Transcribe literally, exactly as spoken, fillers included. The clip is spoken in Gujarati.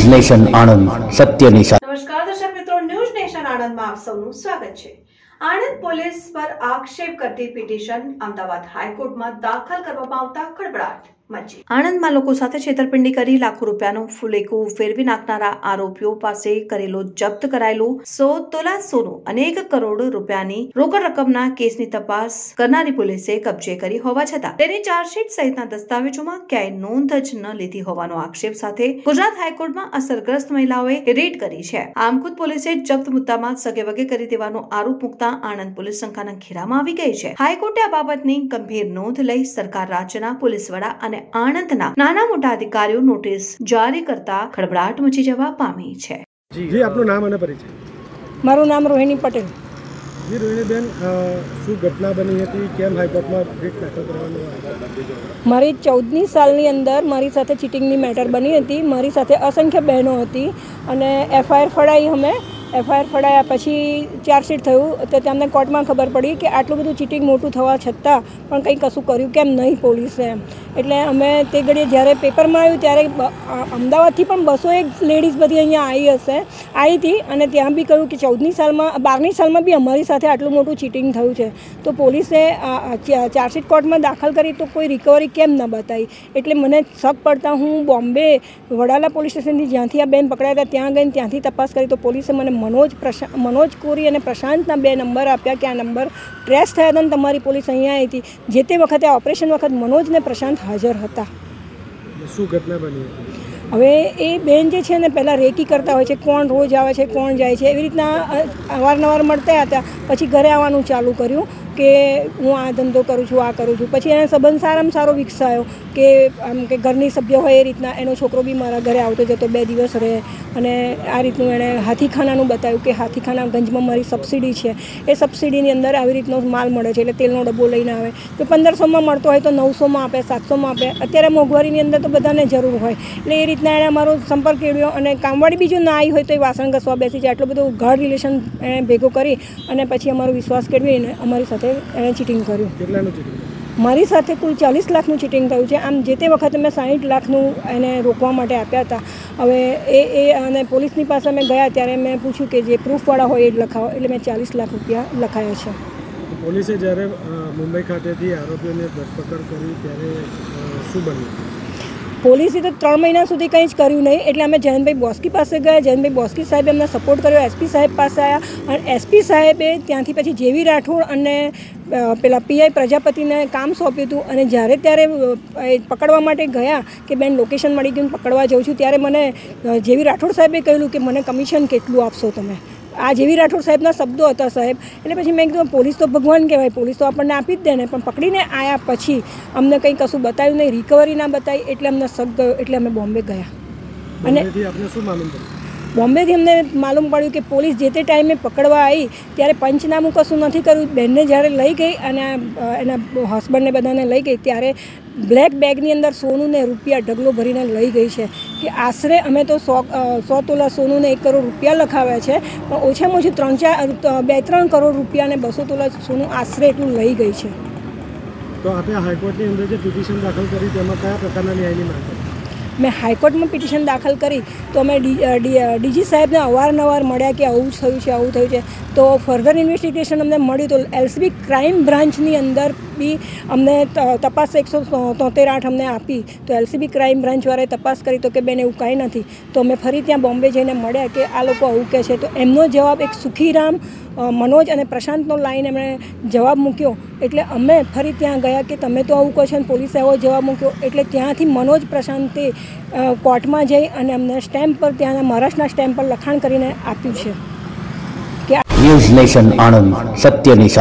ન્યૂઝ નેશન આણંદ સત્યની સાથે। નમસ્કાર દર્શક મિત્રો, ન્યૂઝ નેશન આણંદમાં આપ સૌનું સ્વાગત છે। આણંદ પોલીસ પર આક્ષેપ કરતી પિટિશન અમદાવાદ હાઈકોર્ટમાં દાખલ કરવામાં આવતા ખળભળાટ મચી। આણંદમાં લોકો સાથે છેતરપિંડી કરી લાખો રૂપિયાનું ફુલેકું ફેરવી નાખનારા આરોપીઓ પાસે કરેલો જપ્ત કરાયેલો સો તોલા સોનું અને એક કરોડ રૂપિયાની રોકડ રકમના કેસની તપાસ કરનારી પોલીસે કબજે કરી હોવા છતાં તેની ચાર્જશીટ સહિતના દસ્તાવેજોમાં ક્યાંય નોંધ જ ન લીધી હોવાનો આક્ષેપ સાથે ગુજરાત હાઈકોર્ટમાં અસરગ્રસ્ત મહિલાઓએ રેડ કરી છે। આમ ખુદ પોલીસે જપ્ત મુદ્દામાં સગેવગે કરી દેવાનો આરોપ મૂકતા આણંદ પોલીસ શંકાના ઘેરામાં આવી ગઈ છે। હાઈકોર્ટે આ બાબતની ગંભીર નોંધ લઈ સરકાર રાજ્યના પોલીસ વડા અને આણંદના નાના મોટા અધિકારીઓ નોટિસ જારી કરતા ખળભળાટ મચી જવા પામી છે। જી આપનું નામ અને પરિચય? મારું નામ રોહિણી પટેલ। જી રોહિણીબેન, શું ઘટના બની હતી? કેમ હાઈકોર્ટમાં રીટ દાખલ કરવાનું? મારી ચૌદમી સાલની અંદર મારી સાથે ચીટિંગની મેટર બની હતી। મારી સાથે અસંખ્ય બહેનો હતી અને એફઆઈઆર ફળાઈ। અમે એફઆઈઆર ફળાયા પછી ચાર્જશીટ થયું તો તેમને કોર્ટમાં ખબર પડી કે આટલું બધું ચીટિંગ મોટું થવા છતાં પણ કંઈ કશું કર્યું કેમ નહીં પોલીસે એમ। એટલે અમે તે ઘડીએ જ્યારે પેપરમાં આવ્યું ત્યારે અમદાવાદથી પણ બસો એક લેડીઝ બધી અહીંયા આવી હશે આવી હતી અને ત્યાં બી કહ્યું કે ચૌદમી સાલમાં બારમી સાલમાં બી અમારી સાથે આટલું મોટું ચીટિંગ થયું છે। તો પોલીસે ચાર્જશીટ કોર્ટમાં દાખલ કરી તો કોઈ રિકવરી કેમ ન બતાવી? એટલે મને શક પડતા હું બોમ્બે વડાલા પોલીસ સ્ટેશનથી જ્યાંથી આ બેન પકડાયા હતા ત્યાં ગઈને ત્યાંથી તપાસ કરી તો પોલીસે મને મનોજ પ્રશા મનોજ કોરી અને પ્રશાંતના બે નંબર આપ્યા કે આ નંબર ટ્રેસ થયા હતા અને તમારી પોલીસ અહીંયા આવી હતી। જે તે વખતે આ ઓપરેશન વખત મનોજ ને પ્રશાંત હાજર હતા। શું ઘટના બની હતી? હવે એ બેન જે છે ને પહેલાં રેકી કરતા હોય છે, કોણ રોજ આવે છે કોણ જાય છે એવી રીતના અવારનવાર મળતા હતા। પછી ઘરે આવવાનું ચાલુ કર્યું કે હું આ ધંધો કરું છું આ કરું છું। પછી એને સંબંધ સારામાં સારો વિકસાયો કે આમ કે ઘરની સભ્ય હોય એ રીતના એનો છોકરો બી મારા ઘરે આવતો જતો, બે દિવસ રહે અને આ રીતનું એણે હાથીખાનાનું બતાવ્યું કે હાથીખાના ગંજમાં મારી સબસિડી છે, એ સબસિડીની અંદર આવી રીતનો માલ મળે છે એટલે તેલનો ડબ્બો લઈને આવે તો પંદરસોમાં મળતો હોય તો નવસોમાં આપે, સાતસોમાં આપે। અત્યારે મોંઘવારીની અંદર તો બધાને જરૂર હોય એટલે એ રીતના એણે અમારો સંપર્ક કર્યો અને કામવાળી બીજું ના આવી હોય તો એ વાસણ ઘસવા બેસી જાય। આટલું બધું ગાઢ રિલેશન એણે ભેગો કરી અને પછી અમારો વિશ્વાસ કેળવીને અમારી સાથે એણે ચીટિંગ કર્યું। કેટલાનું ચીટિંગ? મારી સાથે કુલ ચાલીસ લાખનું ચીટિંગ થયું છે। આમ જે તે વખતે મેં સાઠ લાખનું એને રોકવા માટે આપ્યા હતા। હવે એ એ અને પોલીસની પાસે અમે ગયા ત્યારે મેં પૂછ્યું કે જે પ્રૂફવાળા હોય એ જ લખાવો એટલે મેં ચાલીસ લાખ રૂપિયા લખાયા છે। પોલીસે જ્યારે મુંબઈ ખાતેથી આરોપીઓને ધરપકડ કરી ત્યારે શું બન્યું? પોલીસે તો ત્રણ મહિના સુધી કંઈ જ કર્યું નહીં એટલે અમે જયંતભાઈ બોસ્કી પાસે ગયા। જયંતભાઈ બોસ્કી સાહેબે અમને સપોર્ટ કર્યો, એસપી સાહેબ પાસે આવ્યા અને એસપી સાહેબે ત્યાંથી પછી જેવી રાઠોડ અને પેલા પીઆઈ પ્રજાપતિને કામ સોંપ્યું હતું અને જ્યારે ત્યારે પકડવા માટે ગયા કે બેન લોકેશન મળી ગયું પકડવા જાઉં છું ત્યારે મને જેવી રાઠોડ સાહેબે કહ્યું કે મને કમિશન કેટલું આપશો તમે? આ જેવી રાઠોડ સાહેબના શબ્દો હતા સાહેબ। એટલે પછી મેં કીધું પોલીસ તો ભગવાન કહેવાય, પોલીસ તો આપણને આપી જ દે ને, પણ પકડીને આવ્યા પછી અમને કંઈ કશું બતાવ્યું નહીં, રિકવરી ના બતાવી એટલે અમને શક ગયો એટલે અમે બોમ્બે ગયા। અને આપને શું માલુમ પડ્યું? બોમ્બેથી અમને માલુમ પડ્યું કે પોલીસ જે તે ટાઈમે પકડવા આવી ત્યારે પંચનામું કશું નથી કર્યું। બેનને જ્યારે લઈ ગઈ અને એના હસબન્ડને બધાને લઈ ગઈ ત્યારે બ્લેક બેગની અંદર સોનું ને રૂપિયા ઢગલો ભરીને લઈ ગઈ છે કે આશરે અમે તો સો સો તોલા સોનું ને એક કરોડ રૂપિયા લખાવ્યા છે પણ ઓછામાં ઓછું ત્રણ ચાર બે ત્રણ કરોડ રૂપિયા ને બસો તોલા સોનું આશરે એટલું લઈ ગઈ છે। તો આપણે હાઈકોર્ટની અંદર જે પિટિશન દાખલ કરી તેમાં કયા પ્રકારના ન્યાયની માંગ કરી? મેં હાઈકોર્ટમાં પિટિશન દાખલ કરી તો અમે ડીજી સાહેબને અવારનવાર મળ્યા કે આવું થયું છે આવું થયું છે તો ફર્ધર ઇન્વેસ્ટિગેશન અમને મળ્યું તો એલસીબી ક્રાઇમ બ્રાન્ચની અંદર બી અમને તપાસ એકસો તોતેર આઠ અમને આપી તો એલસીબી ક્રાઇમ બ્રાન્ચવાળાએ તપાસ કરી તો કે બેન એવું કાંઈ નથી। તો અમે ફરી ત્યાં બોમ્બે જઈને મળ્યા કે આ લોકો આવું કહે છે તો એમનો જવાબ એક સુખીરામ મનોજ અને પ્રશાંતનો લાઈન એમણે જવાબ મૂક્યો એટલે અમે ફરી ત્યાં ગયા કે તમે તો આવું કહો છો ને પોલીસે આવો જવાબ મૂક્યો એટલે ત્યાંથી મનોજ પ્રશાંતે કોર્ટમાં જઈ અને અમને સ્ટેમ્પ પર ત્યાંના મહારાષ્ટ્રના સ્ટેમ્પ પર લખાણ કરીને આપ્યું છે કે ન્યૂઝ નેશન આણંદ સત્યની સાથે।